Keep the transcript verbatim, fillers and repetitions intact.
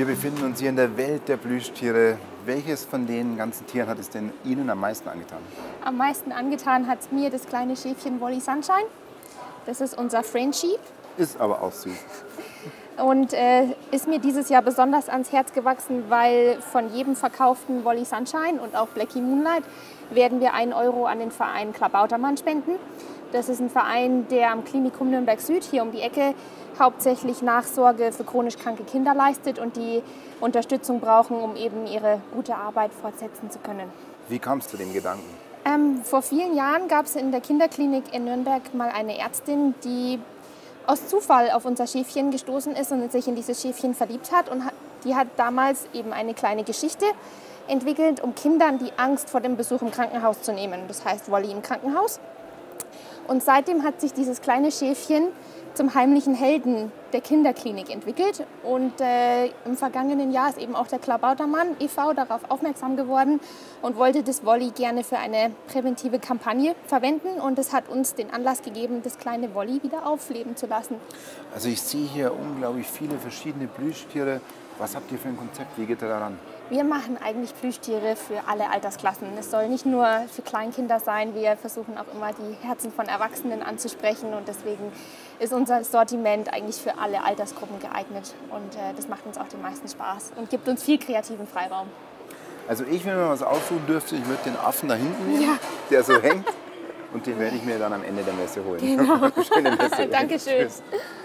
befinden uns hier in der Welt der Plüschtiere. Welches von den ganzen Tieren hat es denn Ihnen am meisten angetan? Am meisten angetan hat es mir das kleine Schäfchen Wally Sunshine. Das ist unser Frenchie. Ist aber auch süß. Und äh, ist mir dieses Jahr besonders ans Herz gewachsen, weil von jedem verkauften Wally Sunshine und auch Blackie Moonlight werden wir einen Euro an den Verein Klabautermann spenden. Das ist ein Verein, der am Klinikum Nürnberg Süd hier um die Ecke hauptsächlich Nachsorge für chronisch kranke Kinder leistet und die Unterstützung brauchen, um eben ihre gute Arbeit fortsetzen zu können. Wie kam es zu dem Gedanken? Ähm, vor vielen Jahren gab es in der Kinderklinik in Nürnberg mal eine Ärztin, die aus Zufall auf unser Schäfchen gestoßen ist und sich in dieses Schäfchen verliebt hat. Und die hat damals eben eine kleine Geschichte entwickelt, um Kindern die Angst vor dem Besuch im Krankenhaus zu nehmen. Das heißt Wally im Krankenhaus. Und seitdem hat sich dieses kleine Schäfchen zum heimlichen Helden der Kinderklinik entwickelt. Und äh, im vergangenen Jahr ist eben auch der Klabautermann e V darauf aufmerksam geworden und wollte das Wally gerne für eine präventive Kampagne verwenden. Und es hat uns den Anlass gegeben, das kleine Wally wieder aufleben zu lassen. Also ich sehe hier unglaublich viele verschiedene Plüschtiere. Was habt ihr für ein Konzept? Wie geht ihr daran? Wir machen eigentlich Plüschtiere für alle Altersklassen. Es soll nicht nur für Kleinkinder sein, wir versuchen auch immer die Herzen von Erwachsenen anzusprechen und deswegen ist unser Sortiment eigentlich für alle Altersgruppen geeignet und äh, das macht uns auch den meisten Spaß und gibt uns viel kreativen Freiraum. Also ich, wenn mir was aussuchen dürfte, ich würde den Affen da hinten nehmen, Ja. der so hängt und den werde ich mir dann am Ende der Messe holen. Genau. Schöne Messe. Dankeschön. Tschüss.